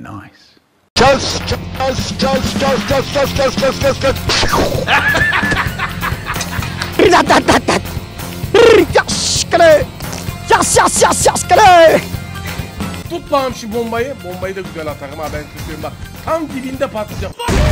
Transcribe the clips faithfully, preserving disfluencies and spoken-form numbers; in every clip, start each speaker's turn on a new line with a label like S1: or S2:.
S1: nice.
S2: Çöz, çöz, çöz, çöz, çöz, çöz, çöz, çöz, çöz, çöz.
S3: Yas yas yas yas kale.
S4: Tut bağım şu bombayı. Bombayı da güzel atarım ha, ben tutuyorum bak. Tam dibinde patlayacak.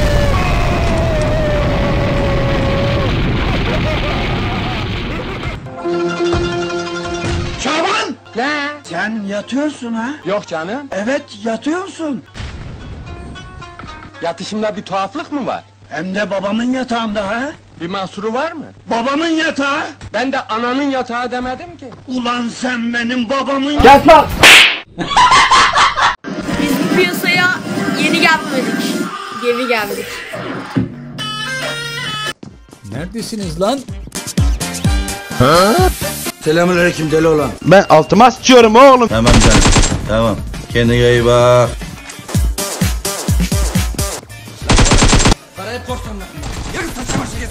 S3: Şaban!
S4: Ne?
S3: Sen yatıyorsun ha?
S4: Yok canım.
S3: Evet yatıyorsun.
S4: Yatışımda bir tuhaflık mı var?
S3: Hem de babamın yatağında ha?
S4: Bir mahsuru var mı?
S3: Babamın yatağı.
S4: Ben de ananın yatağı demedim ki.
S3: Ulan sen benim babamın...
S4: Yat lan!
S5: Biz bu piyasaya yeni gelmedik. Geri geldik.
S1: Neredesiniz lan?
S3: Selamünaleyküm deli olan.
S2: Ben altıma sıçıyorum oğlum.
S6: Tamam canım. Tamam. Kendine iyi bak.
S3: Parayı porsiyonla. Yürü saçma şey.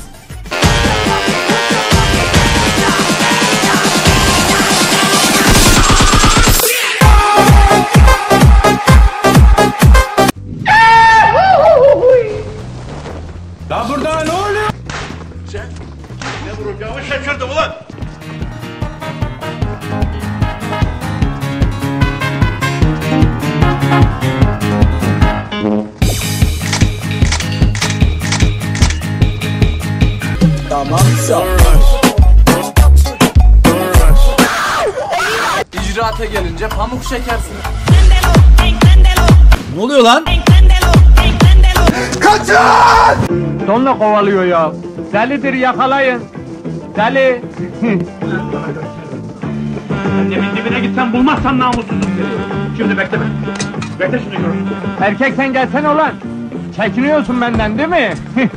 S4: La burada ne oluyor?
S2: Ne vuracağımı şaşırdım ulan.
S3: Tamamsa.
S4: İcraata gelince pamuk şekersin.
S1: Ne oluyor lan?
S4: Donla kovalıyor ya. Delidir, yakalayın. Deli.
S7: Demin dibine gitsen bulmazsan namussuzum seni. Şimdi bekleme. Bekle şimdi gör.
S4: Erkek sen gelsene ulan. Çekiniyorsun benden değil mi?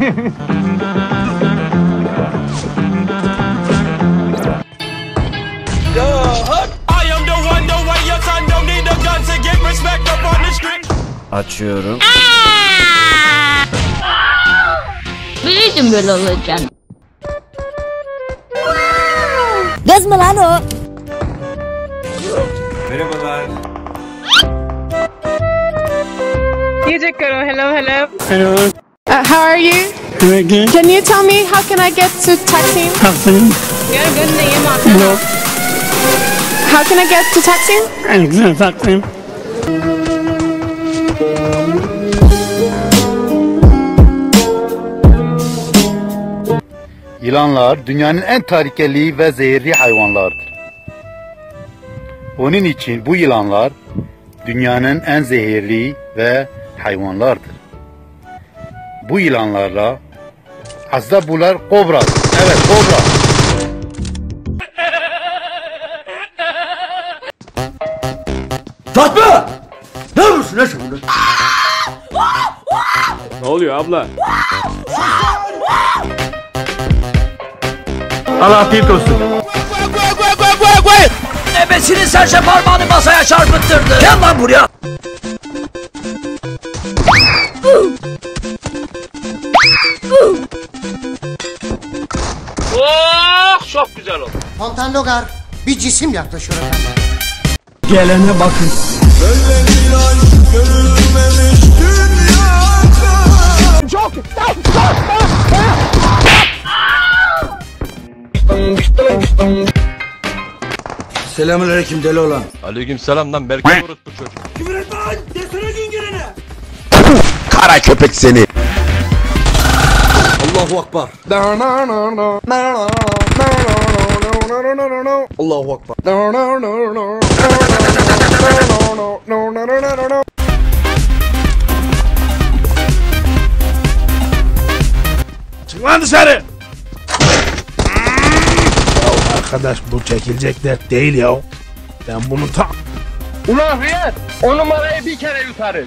S6: Açıyorum.
S5: Biliyordum böyle olacağını.
S8: Kız mı lan o?
S6: Merhabalar.
S9: Yujikoro, hello, hello. Hello. Uh, how are you? Good. Can you tell me how can I get to Taksim?
S7: Taksim.
S9: You're a good name.
S7: No.
S9: How can I get to Taksim?
S7: Güzel Taksim.
S10: Yılanlar dünyanın en tehlikeli ve zehirli hayvanlardır. Onun için bu yılanlar dünyanın en zehirli ve hayvanlardır. Bu yılanlarla aslında bunlar kobradır. Evet, kobra.
S3: Fatma! Ne yapıyorsun lan sen burada?
S4: Ne oluyor abla? Allah afiyet olsun.
S3: Ebesinin serçe parmağını masaya çarpıttırdı. Gel lan buraya.
S7: Oh, çok güzel oldu.
S11: Fontaine Logar bir cisim yaklaşıyor efendim.
S3: Gelene bakın.
S4: Çok.
S3: Selamünaleyküm deli olan.
S2: Aleykümselam lan, Berke vurut bu çocuk.
S3: Küfür etme lan. Desene gün gelene.
S2: Kara köpek seni.
S3: Allahu Akbar. Allahu Akbar.
S2: Çık lan dışarı. Arkadaş bu çekilecek dert değil ya. Ben bunu tam...
S4: Ulan hıyar, o numarayı bir kere yutarız.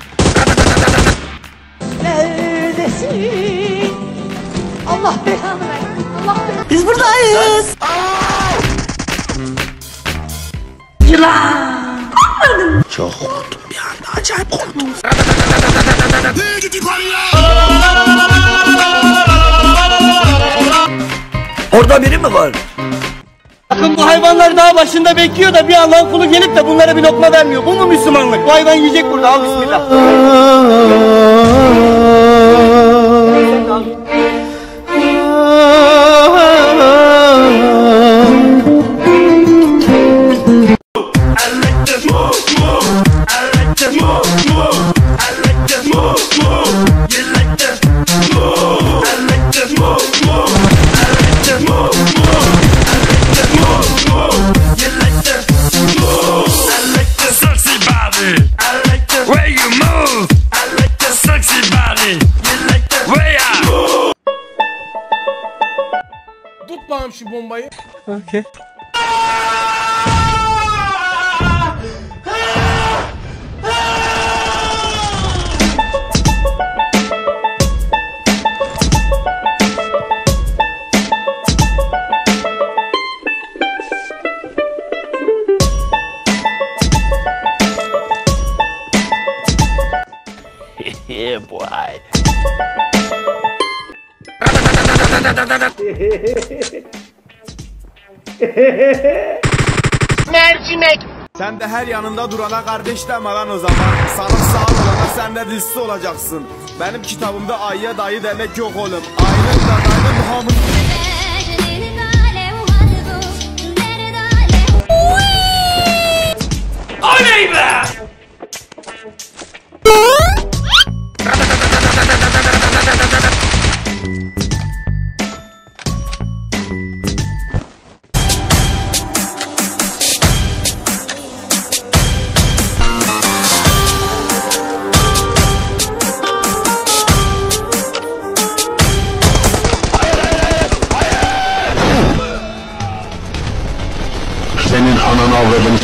S8: Neredesin? Allah belanı versin. Allah belanı. Biz buradayız. Yılan. Korkmadım.
S2: Çok korktum bir anda, acayip korktum.
S3: Orada biri mi var?
S12: Bakın bu hayvanlar dağ başında bekliyor da bir Allah'ın kulu gelip de bunlara bir lokma vermiyor. Bu mu Müslümanlık? Bu hayvan yiyecek burada. Al bismillah.
S4: Tut bağım şu bombayı.
S12: Okay.
S3: Yeah, boy.
S12: Mercimek.
S13: Sen de her yanında durana kardeş deme lan o zaman. Sana sağ olana sen de dizisi olacaksın. Benim kitabımda ayıya dayı demek yok oğlum. Aynen da dayının hamın.
S3: Oley be!
S10: Senin ananı avradın.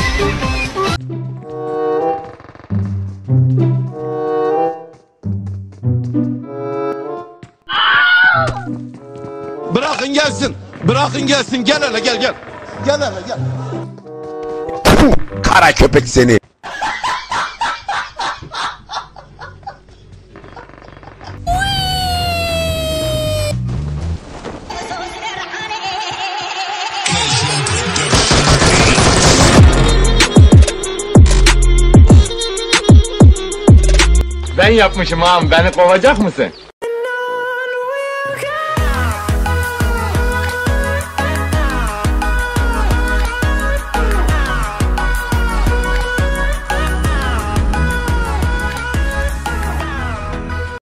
S13: Bırakın gelsin. Bırakın gelsin. Gel hele gel gel. Gel hele gel.
S2: Kara köpek seni.
S14: Ben yapmışım ağam, beni kovacak mısın?